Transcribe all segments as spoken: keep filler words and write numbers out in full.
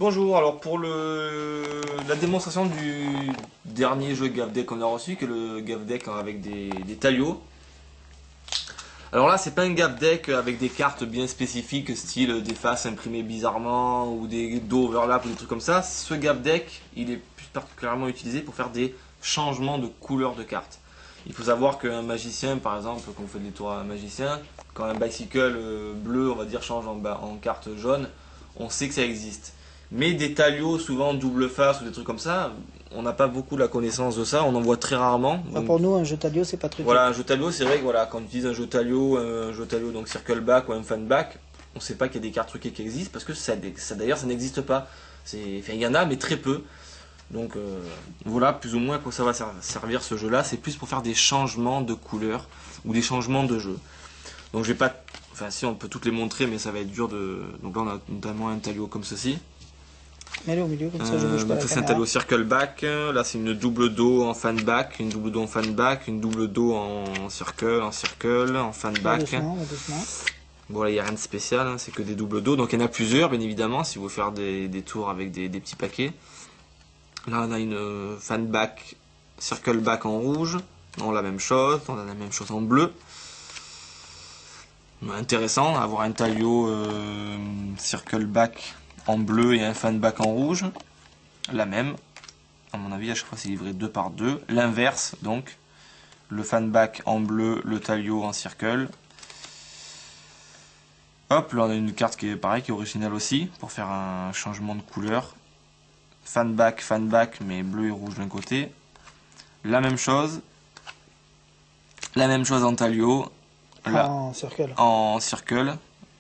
Bonjour, alors pour le la démonstration du dernier jeu Gavdeck qu'on a reçu, que le Gavdeck avec des, des Talio. Alors là, c'est pas un Gavdeck avec des cartes bien spécifiques, style des faces imprimées bizarrement ou des dos overlap ou des trucs comme ça. Ce Gavdeck, il est plus particulièrement utilisé pour faire des changements de couleur de cartes. Il faut savoir qu'un magicien, par exemple, quand on fait des tours à un magicien, quand un bicycle bleu, on va dire, change en, en carte jaune, on sait que ça existe. Mais des Talio, souvent double face ou des trucs comme ça, on n'a pas beaucoup la connaissance de ça, on en voit très rarement. Bah, pour nous, un jeu Talio, c'est pas truqué. Voilà, un jeu Talio, c'est vrai que voilà, quand on utilise un jeu Talio, un jeu Talio, donc Circle Back ou un Fan Back, on ne sait pas qu'il y a des cartes truquées qui existent parce que ça, ça d'ailleurs, ça n'existe pas. Enfin, il y en a, mais très peu. Donc euh, voilà, plus ou moins à quoi ça va servir ce jeu-là. C'est plus pour faire des changements de couleur ou des changements de jeu. Donc je vais pas, enfin si on peut toutes les montrer, mais ça va être dur de. Donc là on a notamment un Talio comme ceci. Mets-le au milieu, comme ça je bouge Euh, pas donc la ça c'est un caméra. Talio Circle Back. Là c'est une double dos en Fan Back, une double dos en Fan Back, une double dos en Circle, en Circle, en Fan Va Back. doucement, va doucement. Bon là il n'y a rien de spécial, hein, c'est que des doubles dos. Donc il y en a plusieurs bien évidemment si vous voulez faire des, des tours avec des, des petits paquets. Là on a une Fan Back Circle Back en rouge. On a la même chose, on a la même chose en bleu. Intéressant, avoir un Talio euh, Circle Back en bleu et un Fan Back en rouge. La même. À mon avis, à chaque fois c'est livré deux par deux. L'inverse, donc. Le Fan Back en bleu, le Talio en Circle. Hop, là on a une carte qui est pareil, qui est originale aussi, pour faire un changement de couleur. Fan Back, Fan Back, mais bleu et rouge d'un côté. La même chose. La même chose en Talio. Là, en circle. En circle.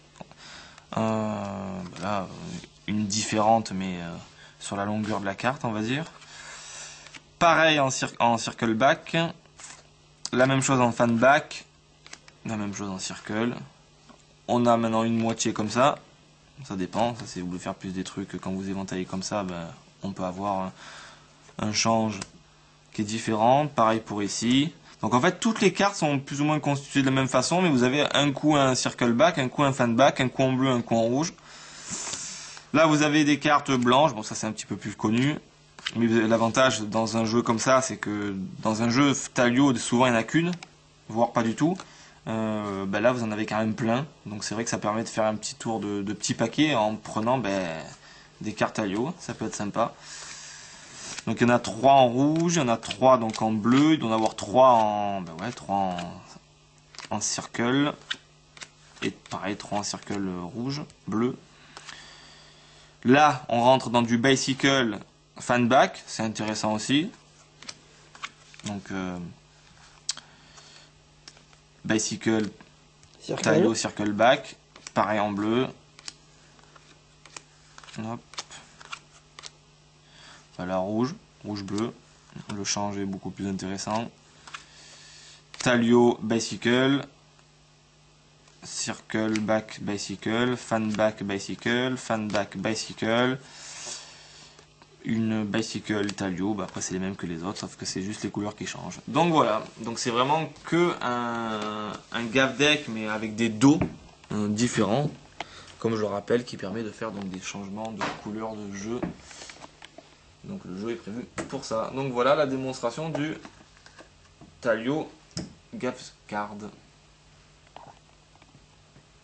Euh, là, une différente, mais euh, sur la longueur de la carte, on va dire. Pareil en, cir en circle back. La même chose en fan back. La même chose en circle. On a maintenant une moitié comme ça. Ça dépend. Ça, si vous voulez faire plus des trucs, quand vous éventaillez comme ça, ben, on peut avoir un, un change qui est différent. Pareil pour ici. Donc en fait toutes les cartes sont plus ou moins constituées de la même façon, mais vous avez un coup un circle back, un coup un fan back, un coup en bleu, un coup en rouge. Là vous avez des cartes blanches, bon ça c'est un petit peu plus connu, mais l'avantage dans un jeu comme ça c'est que dans un jeu Talio souvent il n'y en a qu'une, voire pas du tout. Euh, ben là vous en avez quand même plein, donc c'est vrai que ça permet de faire un petit tour de, de petits paquets en prenant ben, des cartes Talio, ça peut être sympa. Donc il y en a trois en rouge, il y en a trois donc en bleu, il doit y en avoir trois en, ben ouais, trois en, en circle, et pareil trois en circle rouge, bleu. Là on rentre dans du bicycle fan back, c'est intéressant aussi. Donc euh, bicycle Circle. Talio circle back, pareil en bleu. Hop. Voilà, rouge, rouge-bleu, le change est beaucoup plus intéressant. Talio bicycle, circle back bicycle, fan back bicycle, fan back bicycle, une bicycle Talio, bah après c'est les mêmes que les autres, sauf que c'est juste les couleurs qui changent. Donc voilà, donc c'est vraiment que un, un Gavdeck mais avec des dos hein, différents, comme je le rappelle, qui permet de faire donc des changements de couleur de jeu. Donc le jeu est prévu pour ça. Donc voilà la démonstration du Talio Gavcard.